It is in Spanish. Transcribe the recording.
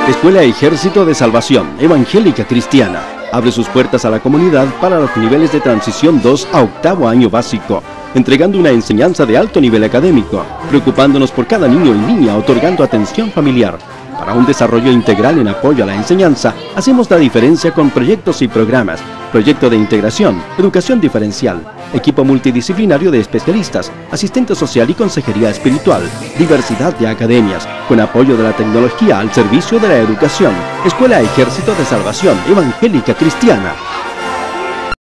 Escuela Ejército de Salvación Evangélica Cristiana abre sus puertas a la comunidad para los niveles de transición 2 a octavo año básico, entregando una enseñanza de alto nivel académico, preocupándonos por cada niño y niña, otorgando atención familiar. Para un desarrollo integral en apoyo a la enseñanza, hacemos la diferencia con proyectos y programas, proyecto de integración, educación diferencial, equipo multidisciplinario de especialistas, asistente social y consejería espiritual, diversidad de academias, con apoyo de la tecnología al servicio de la educación. Escuela Ejército de Salvación Evangélica Cristiana.